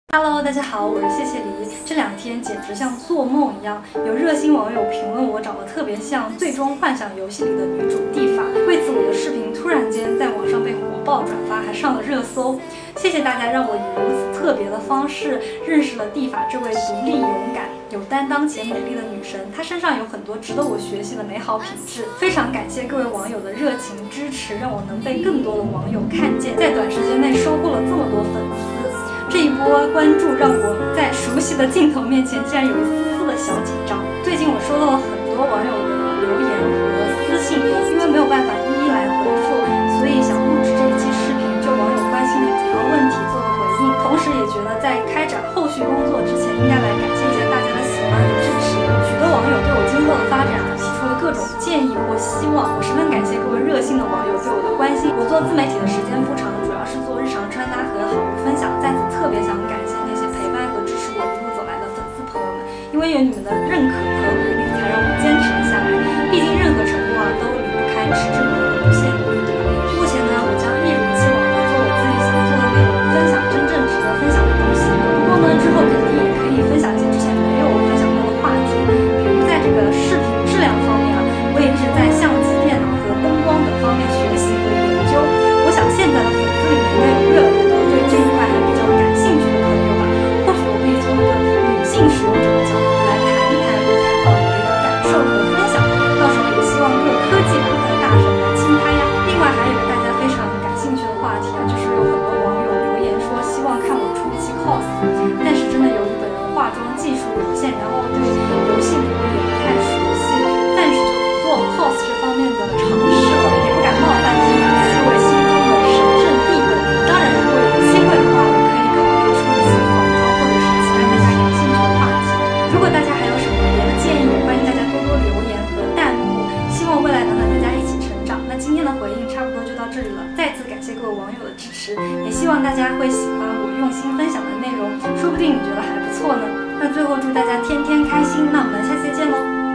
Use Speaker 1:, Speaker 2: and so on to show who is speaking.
Speaker 1: Hello， 大家好，我是谢谢梨。这2天简直像做梦一样，有热心网友评论我长得特别像《最终幻想》游戏里的女主蒂法，为此我的视频突然间在网上被火爆转发，还上了热搜。谢谢大家让我以如此特别的方式认识了蒂法这位独立、勇敢、有担当且美丽的女神。她身上有很多值得我学习的美好品质。非常感谢各位网友的热情支持，让我能被更多的网友看见，在短时间内收获了这么多粉丝。这一波关注让我在熟悉的镜头面前竟然有一丝丝的小紧张。最近我收到了很多网友的留言和私信，因为没有办法一一来回复，所以想录制这一期视频，就网友关心的主要问题做个回应。同时也觉得在开展后续工作之前，应该来感谢一下大家的喜欢和支持。许多网友对我今后的发展提出了各种建议或希望，我十分感谢各位热心的网友对我的关心。我做自媒体的时间不长，主要是做日常穿搭和好物分享，在此特别想感谢那些陪伴和支持我一路走来的粉丝朋友们，因为有你们的认可和鼓励，才让我坚持了下来。毕竟任何成功都离不开持之以恒的不懈努力，对吧？目前呢，我将一如既往的做我自己想做的内容，分享真正值得分享的东西。不过呢，之后肯定也可以分享一些之前没有分享过的话题，比如在这个视频质量方面我也一直在相机、电脑和灯光等方面学习和研究。我想现在的粉丝里面应该有越来越多对这一块还比较感兴趣的朋友吧，或许我可以从一个女性使用者的角度来谈一谈我的一个感受和分享，到时候也希望各科技版的大神来钦拍呀。另外还有大家非常感兴趣的话题就是有很多网友留言说希望看我出一期 cos， 但是真的由于本人化妆技术有限，然后对游戏里面也不太熟悉，暂时就不做 cos 这方面的尝试了，也不敢冒犯这4位心中的神圣地位。当然如果有机会的话，我可以考虑出一期仿妆或者是其他大家感兴趣的话题。如果大家还有什么别的建议，欢迎大家多多留言和弹幕，希望未来能大家一起成长。那今天的回应差不多就到这里了，再次感谢各位网友的支持，也希望大家会喜欢我用心分享的内容，说不定你觉得还不错呢。那最后祝大家天天开心，那我们下期见喽。